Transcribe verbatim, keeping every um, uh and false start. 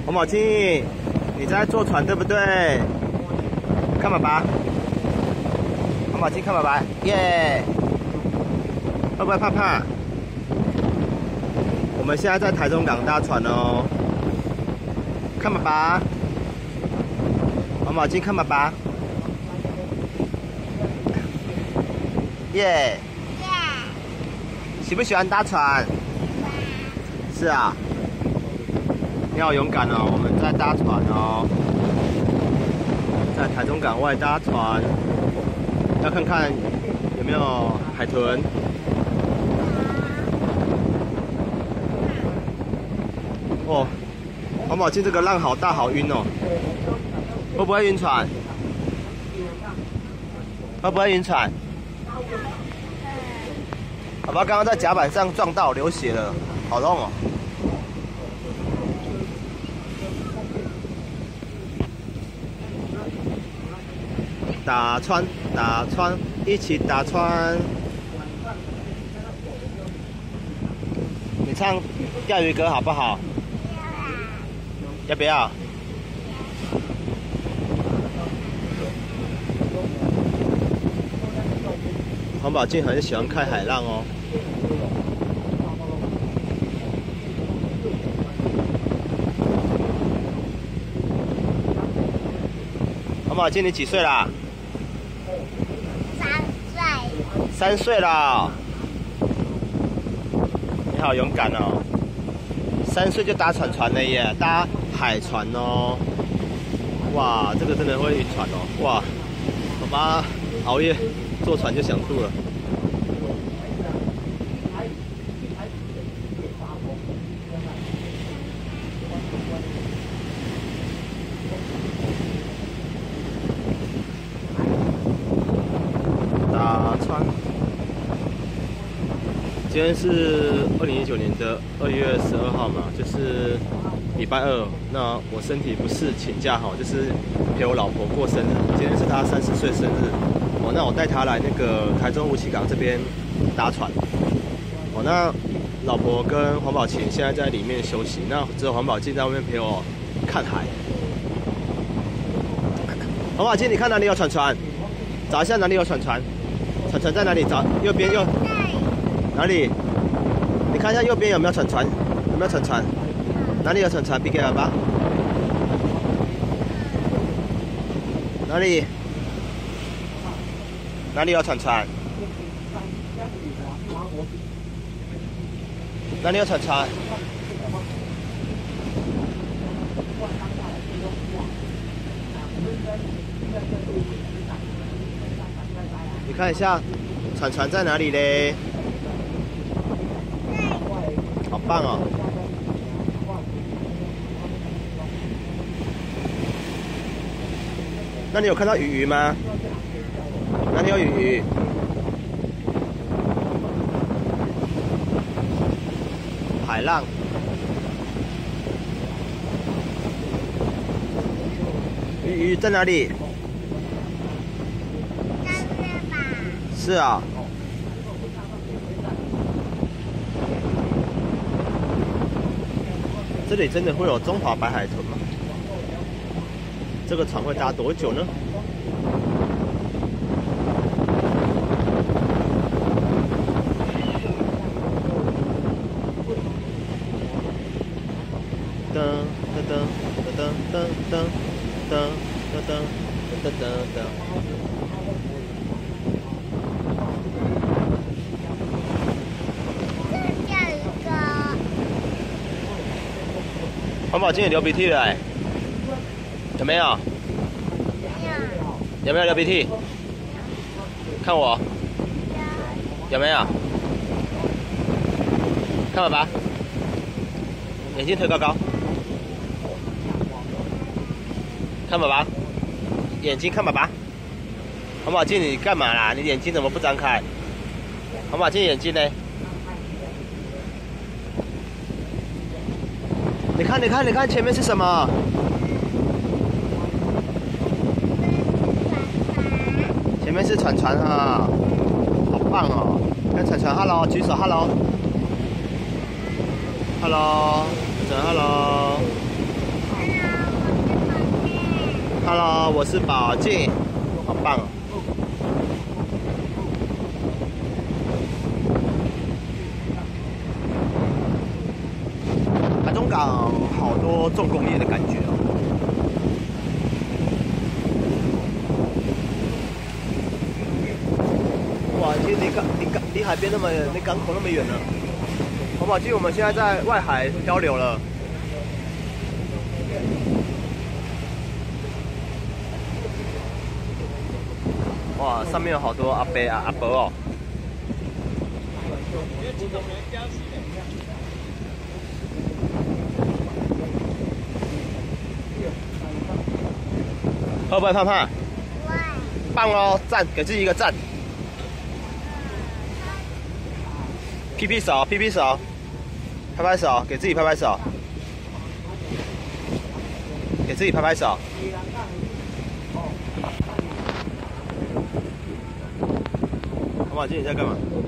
黄宝庆，你在坐船对不对？看爸爸，黄宝庆看爸爸，耶！会不会怕怕？我们现在在台中港搭船哦。看爸爸，黄宝庆看爸爸，耶！喜不喜欢搭船？是啊。你好勇敢哦！我们在搭船哦，在台中港外搭船，要看看有没有海豚。哦，黄宝庆这个浪好大，好晕哦！会不会晕船？会不会晕船？爸爸刚刚在甲板上撞到，流血了，好痛哦！打船，打船，一起打船。你唱钓鱼歌好不好？要不要？黄宝庆很喜欢看海浪哦。黄宝庆，你几岁啦？三岁了，你好勇敢哦！三岁就搭船船了耶，搭海船哦！哇，这个真的会晕船哦！哇，爸爸熬夜坐船就想吐了。搭船。今天是二零一九年的二月十二号嘛，就是礼拜二。那我身体不适请假哈，就是陪我老婆过生日。今天是她三十岁生日，哦，那我带她来那个台中梧栖港这边搭船。哦，那老婆跟黄宝庆现在在里面休息，那只有黄宝庆在外面陪我看海。黄宝庆，你看哪里有船船？找一下哪里有船船？船船在哪里？找右边右。哪里？你看一下右边有没有船船？有没有船船？哪里有船船？比给爸爸。哪里？哪里有船船？哪里有船船？你看一下，船船在哪里嘞？好棒哦！那你有看到鱼鱼吗？哪里有鱼鱼？海浪。鱼鱼在哪里？是啊。这里真的会有中华白海豚吗？这个船会搭多久呢？噔噔噔噔噔噔噔噔噔噔噔噔。黄宝庆也流鼻涕了哎，有没有？没有。有没有流鼻涕？看我。有没有？看爸爸。眼睛推高高。看爸爸。眼睛看爸爸。黄宝庆，你干嘛啦？你眼睛怎么不张开？黄宝庆眼睛呢？你看，你看，你看，前面是什么？前面是船船啊，好棒哦！跟船船 ，hello， 举手 ，hello，hello， 船船 ，hello。 我是宝静，好棒哦！台中港好多重工业的感觉哦。哇，其实离港离港离海边那么离港口那么远呢。好宝静，我们现在在外海漂流了。 哇，上面有好多阿伯啊、阿伯哦。会不会怕怕？棒哦，赞，给自己一个赞。劈劈手，劈劈手，拍拍手，给自己拍拍手，给自己拍拍手。 宝宝，今天你在干嘛？